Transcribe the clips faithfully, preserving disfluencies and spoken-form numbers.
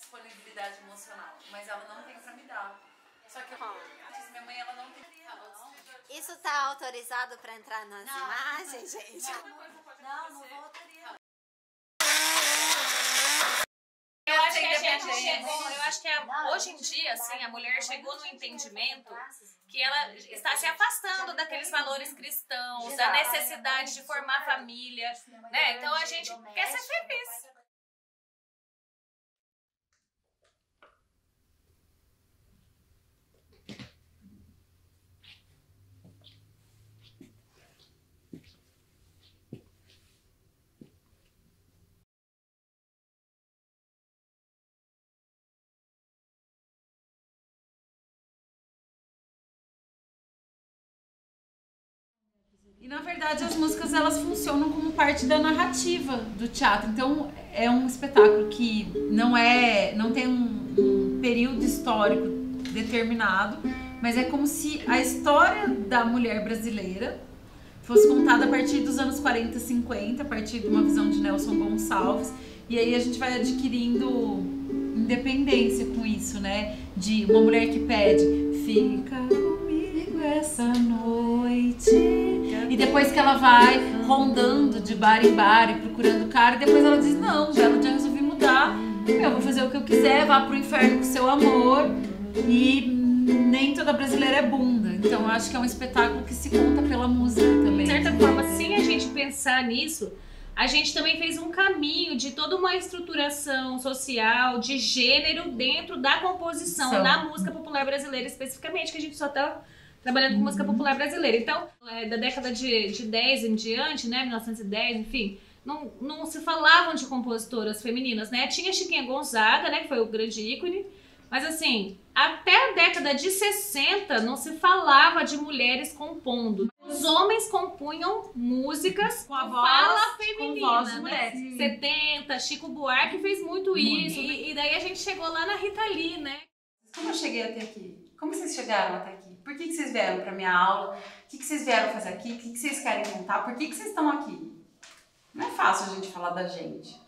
disponibilidade emocional, mas ela não tem pra me dar. Só que eu, minha mãe, ela não tem. Isso tá autorizado pra entrar nas não, imagens, não, gente? Não, não, não vou autorizar. Eu acho que a gente chegou, eu acho que a, hoje em dia, assim, a mulher chegou no entendimento que ela está se afastando daqueles valores cristãos, da necessidade de formar família, né? Então a gente quer ser feliz. E na verdade as músicas elas funcionam como parte da narrativa do teatro. Então é um espetáculo que não é, não tem um, um período histórico determinado, mas é como se a história da mulher brasileira fosse contada a partir dos anos quarenta, cinquenta, a partir de uma visão de Nelson Gonçalves. E aí a gente vai adquirindo independência com isso, né? De uma mulher que pede, fica comigo essa noite. E depois que ela vai rondando de bar em bar e procurando o cara, e depois ela diz, não, um belo dia eu resolvi mudar, eu vou fazer o que eu quiser, vá pro inferno com seu amor. E nem toda brasileira é bunda. Então eu acho que é um espetáculo que se conta pela música também. De certa forma, sem a gente pensar nisso, a gente também fez um caminho de toda uma estruturação social, de gênero dentro da composição, São. da música popular brasileira especificamente, que a gente só tá trabalhando com uhum. música popular brasileira. Então, é, da década de, de dez em diante, né, mil novecentos e dez, enfim, não, não se falavam de compositoras femininas, né? Tinha Chiquinha Gonzaga, né, que foi o grande ícone, mas assim, até a década de sessenta não se falava de mulheres compondo. Os homens compunham músicas com a voz, fala feminina, com voz de mulher. Né? setenta, Chico Buarque fez muito, muito. isso, e, e daí a gente chegou lá na Rita Lee, né? Como eu cheguei até aqui? Como vocês chegaram até aqui? Por que, que vocês vieram para minha aula? O que, que vocês vieram fazer aqui? O que, que vocês querem contar? Por que, que vocês estão aqui? Não é fácil a gente falar da gente.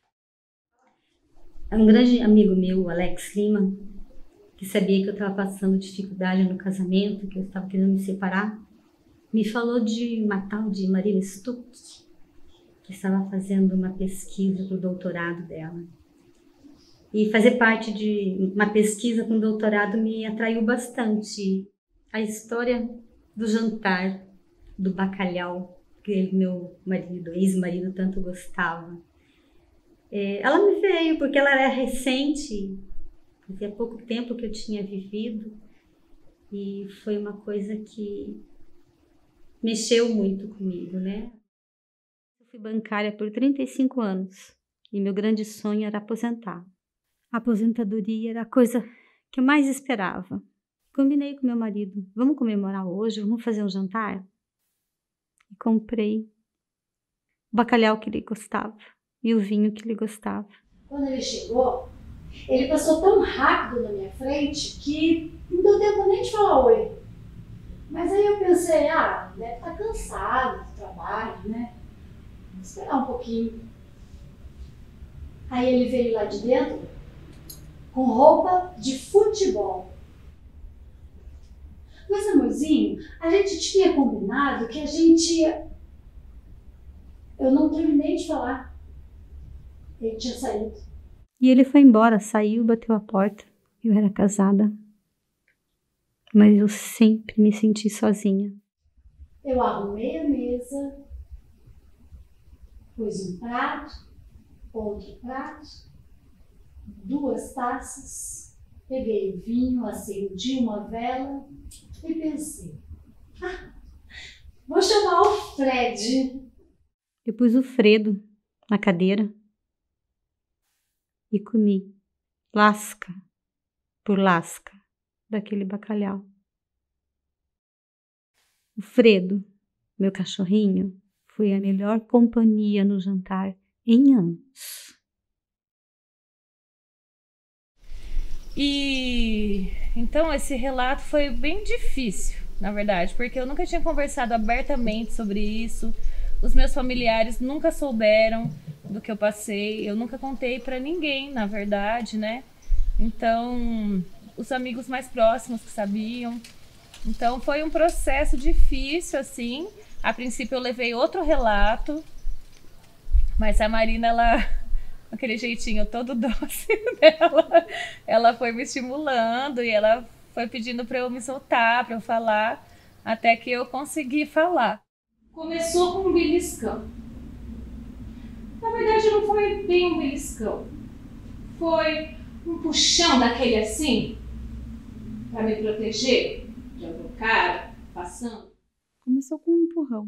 Um grande amigo meu, Alex Lima, que sabia que eu estava passando dificuldade no casamento, que eu estava querendo me separar, me falou de uma tal de Maria Stuck, que estava fazendo uma pesquisa para o doutorado dela. E fazer parte de uma pesquisa com doutorado me atraiu bastante. A história do jantar, do bacalhau, que meu marido, ex-marido, tanto gostava. É, ela me veio porque ela era recente, fazia pouco tempo que eu tinha vivido, e foi uma coisa que mexeu muito comigo, né? Eu fui bancária por trinta e cinco anos e meu grande sonho era aposentar. A aposentadoria era a coisa que eu mais esperava. Combinei com meu marido, vamos comemorar hoje, vamos fazer um jantar? E comprei o bacalhau que ele gostava e o vinho que ele gostava. Quando ele chegou, ele passou tão rápido na minha frente que não deu tempo nem de falar oi. Mas aí eu pensei, ah, deve estar cansado do trabalho, né? Vou esperar um pouquinho. Aí ele veio lá de dentro com roupa de futebol. Mas, amorzinho, a gente tinha combinado que a gente ia... Eu não terminei de falar. Ele tinha saído. E ele foi embora, saiu, bateu a porta. Eu era casada. Mas eu sempre me senti sozinha. Eu arrumei a mesa, pus um prato, outro prato, duas taças, peguei o vinho, acendi uma vela e pensei, ah, vou chamar o Fred. Eu pus o Fredo na cadeira e comi lasca por lasca daquele bacalhau. O Fredo, meu cachorrinho, foi a melhor companhia no jantar em anos. E então esse relato foi bem difícil, na verdade, porque eu nunca tinha conversado abertamente sobre isso. Os meus familiares nunca souberam do que eu passei, eu nunca contei pra ninguém, na verdade, né? Então, os amigos mais próximos que sabiam. Então, foi um processo difícil, assim. A princípio, eu levei outro relato, mas a Marina, ela, com aquele jeitinho todo doce dela, ela foi me estimulando e ela foi pedindo para eu me soltar, para eu falar, até que eu consegui falar. Começou com um beliscão. Na verdade, não foi bem um beliscão. Foi um puxão daquele assim, para me proteger de algum cara passando. Começou com um empurrão.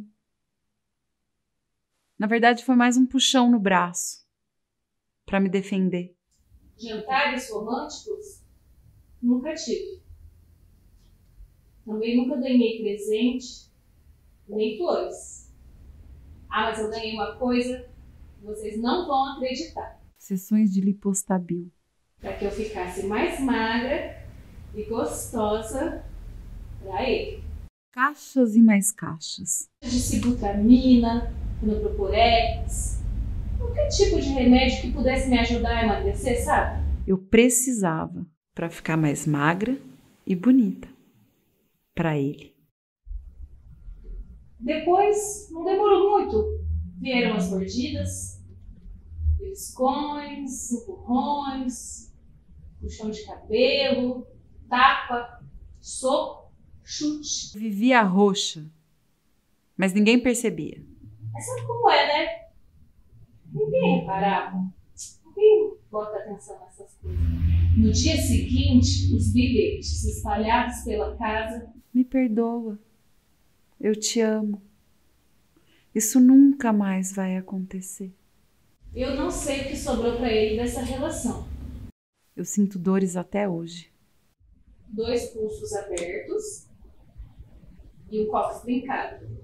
Na verdade, foi mais um puxão no braço, para me defender. Jantares românticos? Nunca tive. Também nunca ganhei presente, nem flores. Ah, mas eu ganhei uma coisa que vocês não vão acreditar. Sessões de lipostabil. Para que eu ficasse mais magra e gostosa para ele. Caixas e mais caixas. De cibutamina, Noproporex, qualquer tipo de remédio que pudesse me ajudar a emagrecer, sabe? Eu precisava para ficar mais magra e bonita para ele. Depois, não demorou muito, vieram as mordidas, beliscões, empurrões, puxão de cabelo, tapa, soco, chute. Vivia roxa, mas ninguém percebia. Mas sabe como é, né? Ninguém reparava. Ninguém bota atenção nessas coisas. No dia seguinte, os bilhetes espalhados pela casa. Me perdoa. Eu te amo. Isso nunca mais vai acontecer. Eu não sei o que sobrou para ele dessa relação. Eu sinto dores até hoje. Dois pulsos abertos e o cóccix trincado.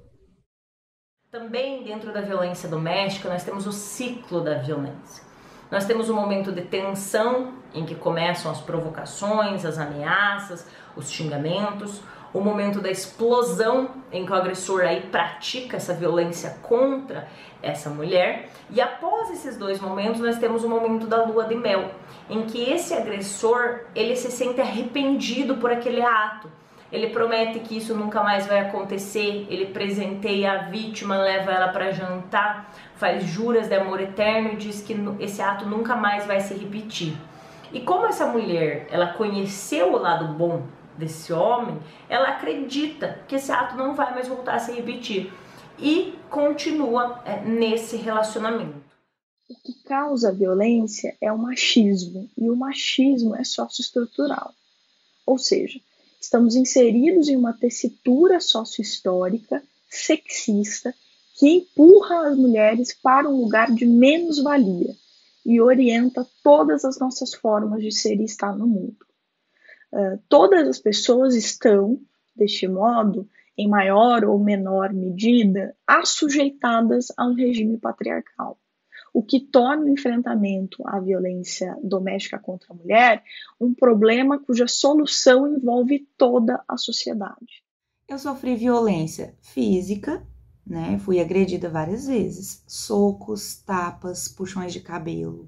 Também dentro da violência doméstica nós temos o ciclo da violência. Nós temos um momento de tensão em que começam as provocações, as ameaças, os xingamentos, o momento da explosão em que o agressor aí pratica essa violência contra essa mulher, e após esses dois momentos nós temos o momento da lua de mel, em que esse agressor ele se sente arrependido por aquele ato. Ele promete que isso nunca mais vai acontecer, ele presenteia a vítima, leva ela para jantar, faz juras de amor eterno e diz que esse ato nunca mais vai se repetir. E como essa mulher, ela conheceu o lado bom desse homem, ela acredita que esse ato não vai mais voltar a se repetir e continua é, nesse relacionamento. O que causa a violência é o machismo, e o machismo é socioestrutural, ou seja, estamos inseridos em uma tessitura sociohistórica, sexista, que empurra as mulheres para um lugar de menos-valia e orienta todas as nossas formas de ser e estar no mundo. Uh, todas as pessoas estão, deste modo, em maior ou menor medida, assujeitadas a um regime patriarcal, o que torna o enfrentamento à violência doméstica contra a mulher um problema cuja solução envolve toda a sociedade. Eu sofri violência física, né? Fui agredida várias vezes, socos, tapas, puxões de cabelo,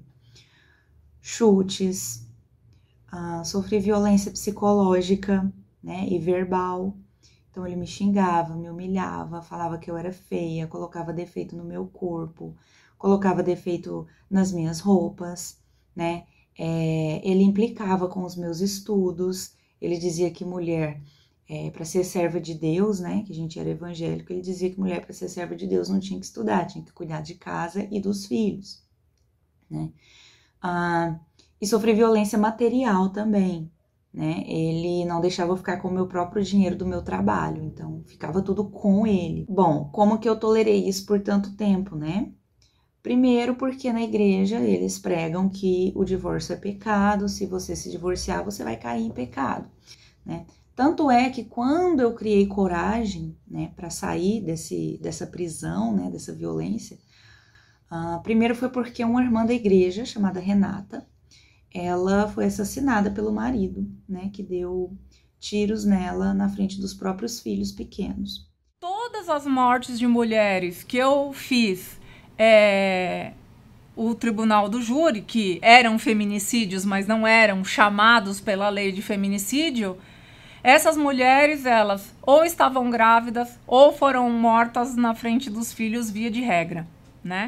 chutes, uh, sofri violência psicológica, né? E verbal. Então ele me xingava, me humilhava, falava que eu era feia, colocava defeito no meu corpo, colocava defeito nas minhas roupas, né? É, ele implicava com os meus estudos, ele dizia que mulher, é, para ser serva de Deus, né? Que a gente era evangélico, ele dizia que mulher, para ser serva de Deus, não tinha que estudar, tinha que cuidar de casa e dos filhos, né? Ah, e sofri violência material também, né? Ele não deixava eu ficar com o meu próprio dinheiro do meu trabalho, então ficava tudo com ele. Bom, como que eu tolerei isso por tanto tempo, né? Primeiro porque na igreja eles pregam que o divórcio é pecado, se você se divorciar você vai cair em pecado, né? Tanto é que quando eu criei coragem, né, para sair desse, dessa prisão, né, dessa violência, uh, primeiro foi porque uma irmã da igreja chamada Renata, ela foi assassinada pelo marido, né, que deu tiros nela na frente dos próprios filhos pequenos. Todas as mortes de mulheres que eu fiz é, o tribunal do júri, que eram feminicídios, mas não eram chamados pela lei de feminicídio, essas mulheres, elas ou estavam grávidas ou foram mortas na frente dos filhos via de regra, né?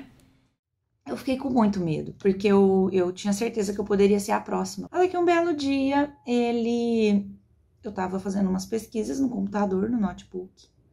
Eu fiquei com muito medo, porque eu, eu tinha certeza que eu poderia ser a próxima. Olha que um belo dia, ele... Eu tava fazendo umas pesquisas no computador, no notebook,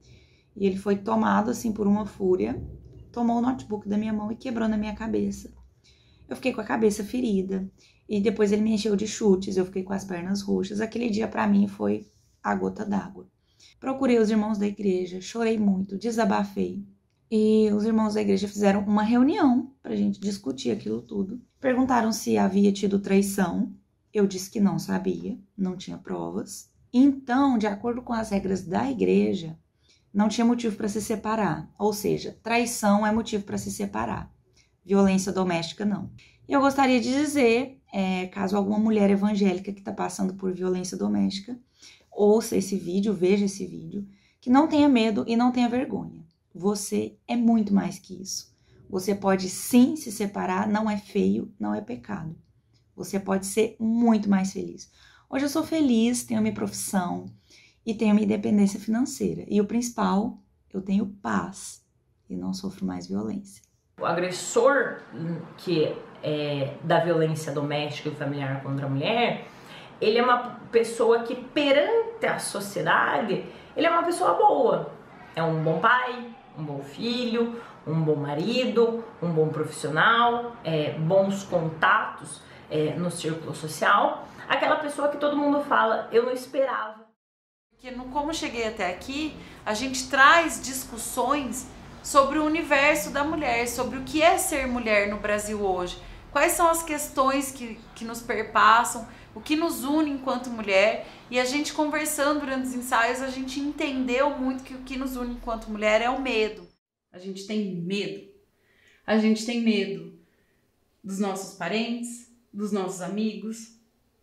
e ele foi tomado, assim, por uma fúria, tomou o notebook da minha mão e quebrou na minha cabeça. Eu fiquei com a cabeça ferida, e depois ele me encheu de chutes, eu fiquei com as pernas roxas. Aquele dia, pra mim, foi a gota d'água. Procurei os irmãos da igreja, chorei muito, desabafei. E os irmãos da igreja fizeram uma reunião pra gente discutir aquilo tudo. Perguntaram se havia tido traição. Eu disse que não sabia, não tinha provas. Então, de acordo com as regras da igreja, não tinha motivo para se separar. Ou seja, traição é motivo para se separar. Violência doméstica, não. E eu gostaria de dizer, é, caso alguma mulher evangélica que está passando por violência doméstica, ouça esse vídeo, veja esse vídeo, que não tenha medo e não tenha vergonha. Você é muito mais que isso. Você pode sim se separar, não é feio, não é pecado. Você pode ser muito mais feliz. Hoje eu sou feliz, tenho minha profissão e tenho minha independência financeira. E o principal, eu tenho paz e não sofro mais violência. O agressor que é da violência doméstica e familiar contra a mulher, ele é uma pessoa que perante a sociedade, ele é uma pessoa boa. É um bom pai, um bom filho, um bom marido, um bom profissional, é, bons contatos é, no círculo social. Aquela pessoa que todo mundo fala, eu não esperava. Porque no Como Cheguei Até Aqui, a gente traz discussões sobre o universo da mulher, sobre o que é ser mulher no Brasil hoje. Quais são as questões que, que nos perpassam, o que nos une enquanto mulher. E a gente conversando durante os ensaios, a gente entendeu muito que o que nos une enquanto mulher é o medo. A gente tem medo. A gente tem medo dos nossos parentes, dos nossos amigos.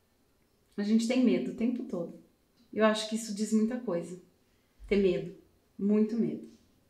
A gente tem medo o tempo todo. Eu acho que isso diz muita coisa. Ter medo. Muito medo.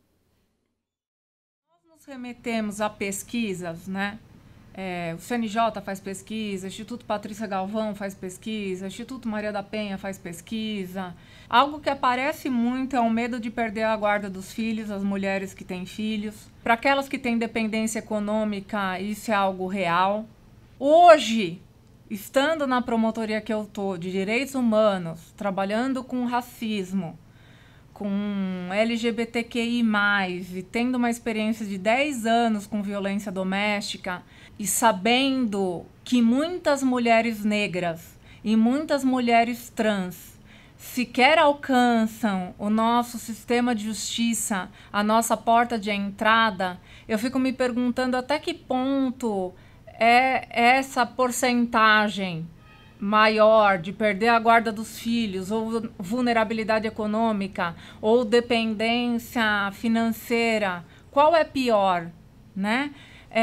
Nós nos remetemos a pesquisas, né? É, o C N J faz pesquisa, o Instituto Patrícia Galvão faz pesquisa, o Instituto Maria da Penha faz pesquisa. Algo que aparece muito é o medo de perder a guarda dos filhos, as mulheres que têm filhos. Para aquelas que têm dependência econômica, isso é algo real. Hoje, estando na promotoria que eu tô de direitos humanos, trabalhando com racismo, com L G B T Q I mais, e tendo uma experiência de dez anos com violência doméstica, e sabendo que muitas mulheres negras e muitas mulheres trans sequer alcançam o nosso sistema de justiça, a nossa porta de entrada, eu fico me perguntando até que ponto é essa porcentagem maior de perder a guarda dos filhos, ou vulnerabilidade econômica, ou dependência financeira. Qual é pior, né?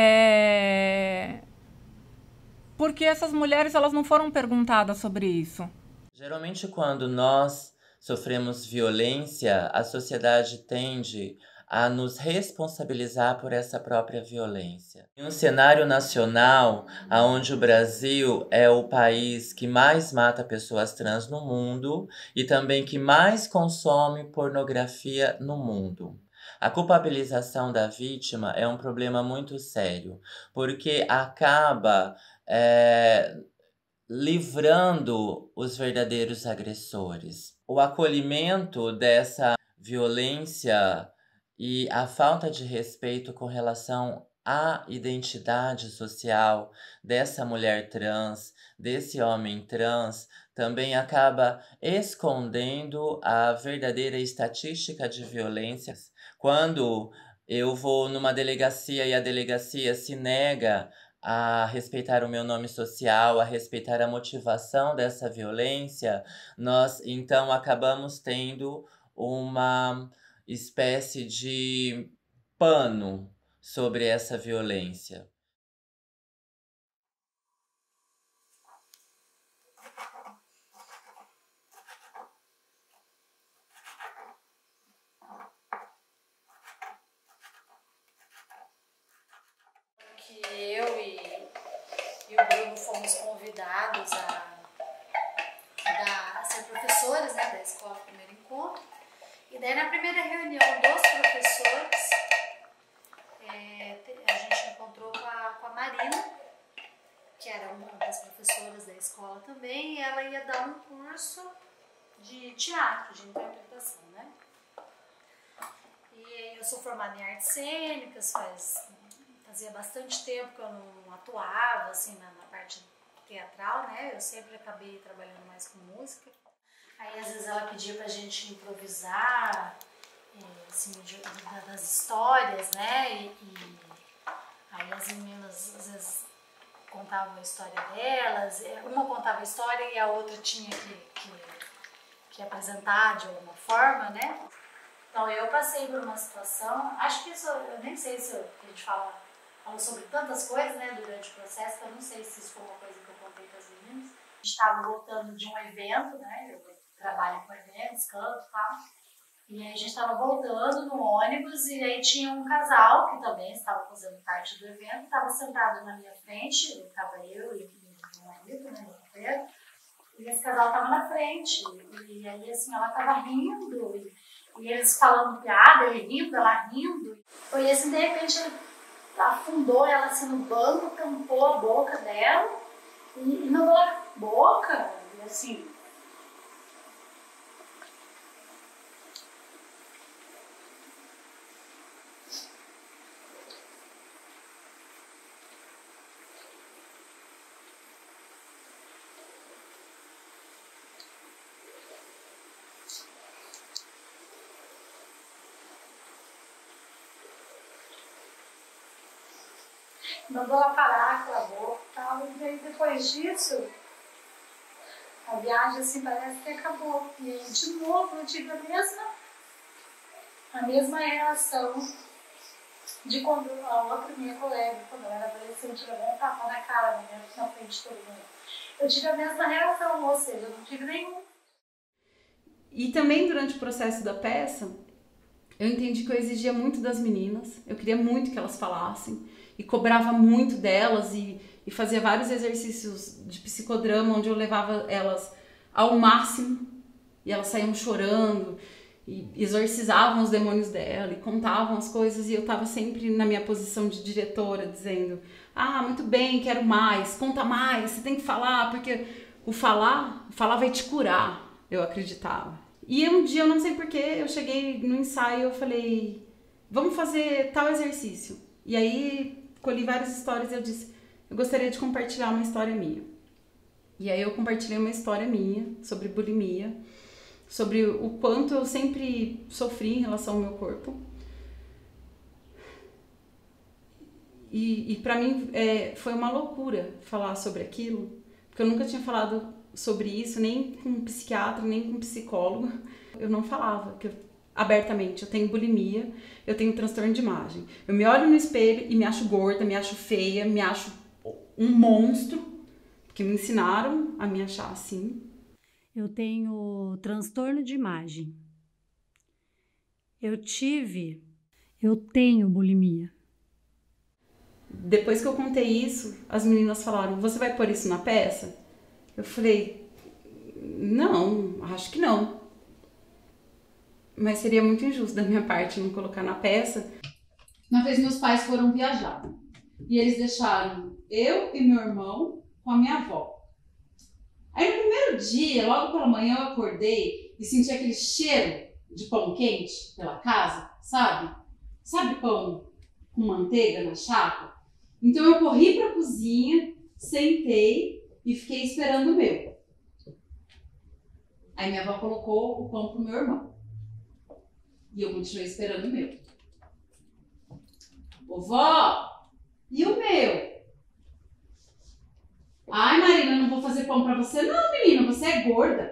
É... Porque essas mulheres, elas não foram perguntadas sobre isso. Geralmente, quando nós sofremos violência, a sociedade tende a nos responsabilizar por essa própria violência. Em um cenário nacional, onde o Brasil é o país que mais mata pessoas trans no mundo e também que mais consome pornografia no mundo. A culpabilização da vítima é um problema muito sério, porque acaba é, livrando os verdadeiros agressores. O acolhimento dessa violência e a falta de respeito com relação à identidade social dessa mulher trans, desse homem trans, também acaba escondendo a verdadeira estatística de violências. Quando eu vou numa delegacia e a delegacia se nega a respeitar o meu nome social, a respeitar a motivação dessa violência, nós então acabamos tendo uma espécie de pano sobre essa violência. Que que eu e, e o Bruno fomos convidados a, a, a ser professores, né, da escola Primeiro Encontro. E daí na primeira reunião dos professores, é, a gente encontrou com a, com a Marina, que era uma das professoras da escola também, e ela ia dar um curso de teatro, de interpretação, né? E eu sou formada em artes cênicas, faz, fazia bastante tempo que eu não atuava, assim, na, na parte teatral, né? Eu sempre acabei trabalhando mais com música. Aí, às vezes, ela pedia pra gente improvisar, assim, de, das histórias, né? E, e aí as meninas, às vezes, contavam a história delas. Uma contava a história e a outra tinha que, que, que apresentar de alguma forma, né? Então, eu passei por uma situação, acho que isso, eu nem sei se eu, a gente fala, fala sobre tantas coisas, né, durante o processo, que eu não sei se isso foi uma coisa que eu contei para as meninas. A gente estava voltando de um evento, né, eu trabalho com eventos, canto e tal, e aí a gente estava voltando no ônibus e aí tinha um casal que também estava fazendo parte do evento, estava sentado na minha frente, estava eu e o meu marido, né, meu companheiro, e esse casal estava na frente, e aí assim, ela estava rindo, e E eles falando piada, ele rindo, ela rindo. Foi assim, de repente, ele afundou ela assim no banco, tampou a boca dela. E, e na boca, e assim... mandou ela parar com a boca e tal, e aí depois disso, a viagem assim parece que acabou. E aí de novo eu tive a mesma, a mesma reação de quando a outra minha colega, quando ela era adolescente, levou um tapa na cara na, minha, na frente de todo mundo. Eu tive a mesma reação, ou seja, eu não tive nenhum. E também durante o processo da peça, eu entendi que eu exigia muito das meninas, eu queria muito que elas falassem, e cobrava muito delas, e, e fazia vários exercícios de psicodrama, onde eu levava elas ao máximo, e elas saíam chorando, e exorcizavam os demônios dela, e contavam as coisas, e eu estava sempre na minha posição de diretora, dizendo, ah, muito bem, quero mais, conta mais, você tem que falar, porque o falar, o falar vai te curar, eu acreditava. E um dia, eu não sei porquê, eu cheguei no ensaio e eu falei, vamos fazer tal exercício. E aí, colhi várias histórias e eu disse, eu gostaria de compartilhar uma história minha. E aí eu compartilhei uma história minha sobre bulimia, sobre o quanto eu sempre sofri em relação ao meu corpo. E, e pra mim é, foi uma loucura falar sobre aquilo, porque eu nunca tinha falado sobre isso, nem com um psiquiatra, nem com um psicólogo. Eu não falava que eu, abertamente, eu tenho bulimia, eu tenho transtorno de imagem. Eu me olho no espelho e me acho gorda, me acho feia, me acho um monstro, porque me ensinaram a me achar assim. Eu tenho transtorno de imagem. Eu tive, eu tenho bulimia. Depois que eu contei isso, as meninas falaram, você vai pôr isso na peça? Eu falei, não, acho que não. Mas seria muito injusto da minha parte não colocar na peça. Uma vez meus pais foram viajar e eles deixaram eu e meu irmão com a minha avó. Aí no primeiro dia, logo pela manhã, eu acordei e senti aquele cheiro de pão quente pela casa, sabe? Sabe pão com manteiga na chapa? Então eu corri pra cozinha, sentei e fiquei esperando o meu. Aí minha avó colocou o pão pro meu irmão. E eu continuei esperando o meu. Vovó, e o meu? Ai, Marina, não vou fazer pão pra você. Não, menina, você é gorda.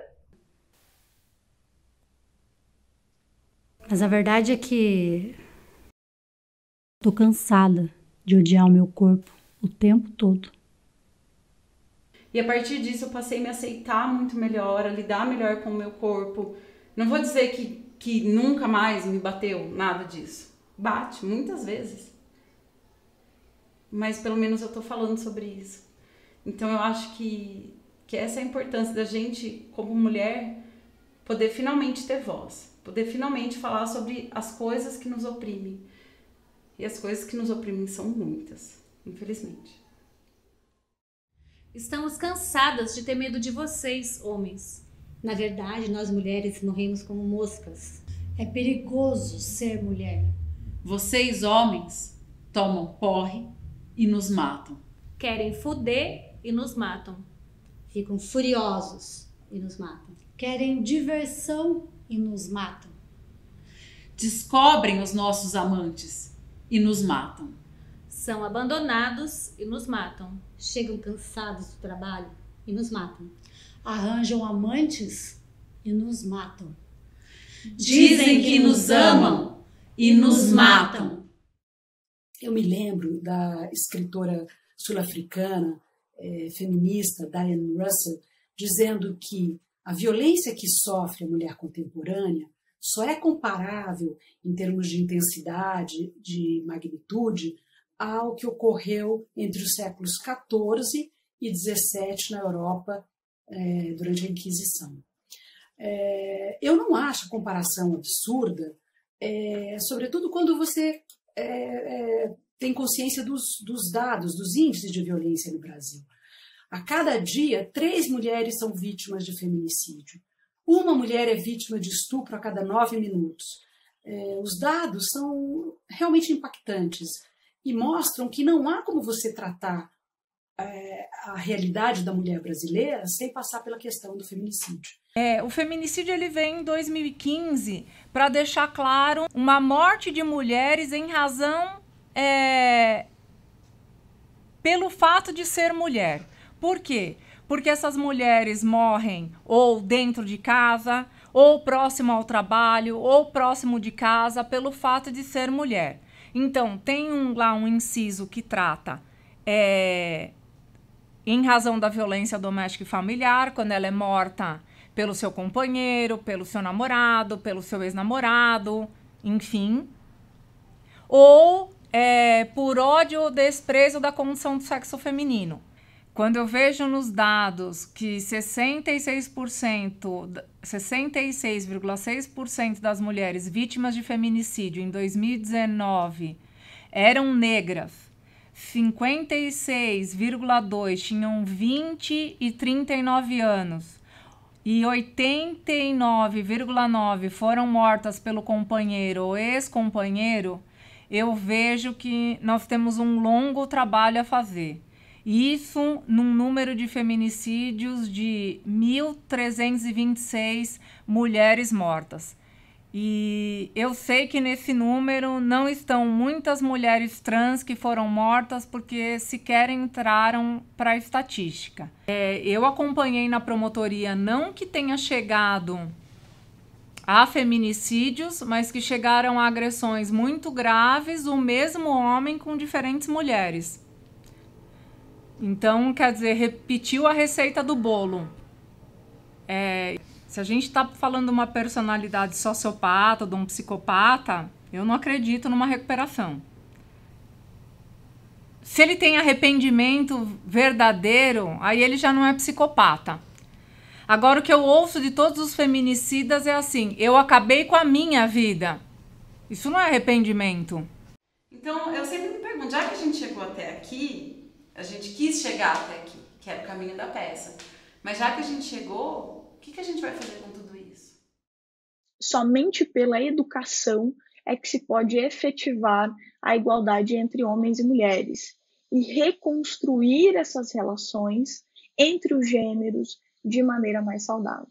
Mas a verdade é que tô cansada de odiar o meu corpo o tempo todo. E a partir disso eu passei a me aceitar muito melhor, a lidar melhor com o meu corpo. Não vou dizer que, que nunca mais me bateu nada disso. Bate, muitas vezes. mas pelo menos eu tô falando sobre isso. Então eu acho que, que essa é a importância da gente, como mulher, poder finalmente ter voz, poder finalmente falar sobre as coisas que nos oprimem. E as coisas que nos oprimem são muitas, infelizmente. Estamos cansadas de ter medo de vocês, homens. Na verdade, nós mulheres morremos como moscas. É perigoso ser mulher. Vocês, homens, tomam porre e nos matam. Querem fuder e nos matam. Ficam furiosos e nos matam. Querem diversão e nos matam. Descobrem os nossos amantes e nos matam. São abandonados e nos matam. Chegam cansados do trabalho e nos matam. Arranjam amantes e nos matam. Dizem que nos amam e nos matam. Eu me lembro da escritora sul-africana, eh, feminista, Diane Russell, dizendo que a violência que sofre a mulher contemporânea só é comparável em termos de intensidade, de magnitude, ao que ocorreu entre os séculos quatorze e dezessete na Europa eh, durante a Inquisição. É, eu não acho a comparação absurda, é, sobretudo quando você é, é, tem consciência dos, dos dados, dos índices de violência no Brasil. A cada dia, três mulheres são vítimas de feminicídio. Uma mulher é vítima de estupro a cada nove minutos. É, os dados são realmente impactantes e mostram que não há como você tratar é, a realidade da mulher brasileira sem passar pela questão do feminicídio. É, o feminicídio ele vem em dois mil e quinze para deixar claro uma morte de mulheres em razão é, pelo fato de ser mulher. Por quê? Porque essas mulheres morrem ou dentro de casa, ou próximo ao trabalho, ou próximo de casa, pelo fato de ser mulher. Então, tem um, lá um inciso que trata é, em razão da violência doméstica e familiar, quando ela é morta pelo seu companheiro, pelo seu namorado, pelo seu ex-namorado, enfim. Ou é, por ódio ou desprezo da condição do sexo feminino. Quando eu vejo nos dados que sessenta e seis por cento, sessenta e seis vírgula seis por cento das mulheres vítimas de feminicídio em dois mil e dezenove eram negras, cinquenta e seis vírgula dois por cento tinham vinte e trinta e nove anos, e oitenta e nove vírgula nove por cento foram mortas pelo companheiro ou ex-companheiro, eu vejo que nós temos um longo trabalho a fazer. Isso num número de feminicídios de mil trezentos e vinte e seis mulheres mortas. E eu sei que nesse número não estão muitas mulheres trans que foram mortas porque sequer entraram para a estatística. É, eu acompanhei na promotoria, não que tenha chegado a feminicídios, mas que chegaram a agressões muito graves, o mesmo homem com diferentes mulheres. Então, quer dizer, repetiu a receita do bolo. É, se a gente está falando de uma personalidade sociopata, de um psicopata, eu não acredito numa recuperação. Se ele tem arrependimento verdadeiro, aí ele já não é psicopata. Agora, o que eu ouço de todos os feminicidas é assim: eu acabei com a minha vida. Isso não é arrependimento. Então, eu sempre me pergunto, já que a gente chegou até aqui, a gente quis chegar até aqui, que era o caminho da peça. Mas já que a gente chegou, o que, que a gente vai fazer com tudo isso? Somente pela educação é que se pode efetivar a igualdade entre homens e mulheres e reconstruir essas relações entre os gêneros de maneira mais saudável.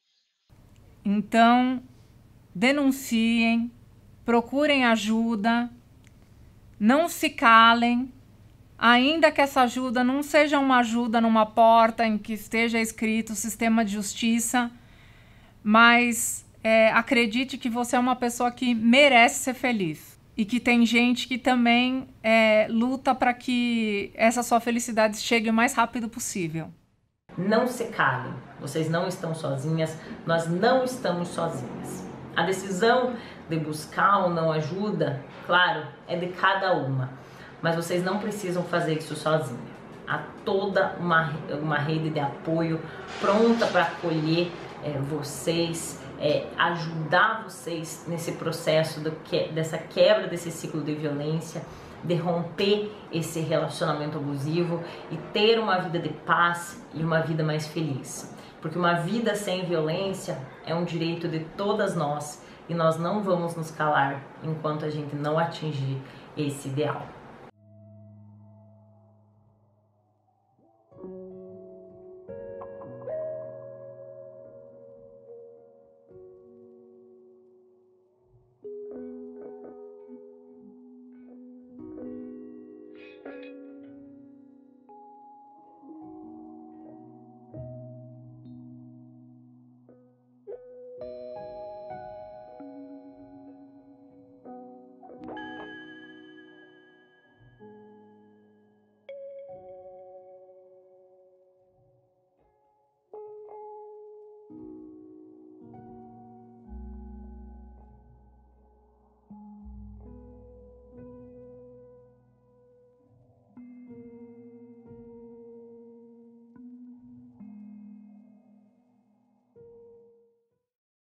Então, denunciem, procurem ajuda, não se calem. Ainda que essa ajuda não seja uma ajuda numa porta em que esteja escrito sistema de justiça, mas é, acredite que você é uma pessoa que merece ser feliz e que tem gente que também é, luta para que essa sua felicidade chegue o mais rápido possível. Não se calem, vocês não estão sozinhas, nós não estamos sozinhas. A decisão de buscar ou não ajuda, claro, é de cada uma. mas vocês não precisam fazer isso sozinhos. Há toda uma, uma rede de apoio pronta para acolher é, vocês, é, ajudar vocês nesse processo do que, dessa quebra desse ciclo de violência, de romper esse relacionamento abusivo e ter uma vida de paz e uma vida mais feliz. Porque uma vida sem violência é um direito de todas nós e nós não vamos nos calar enquanto a gente não atingir esse ideal.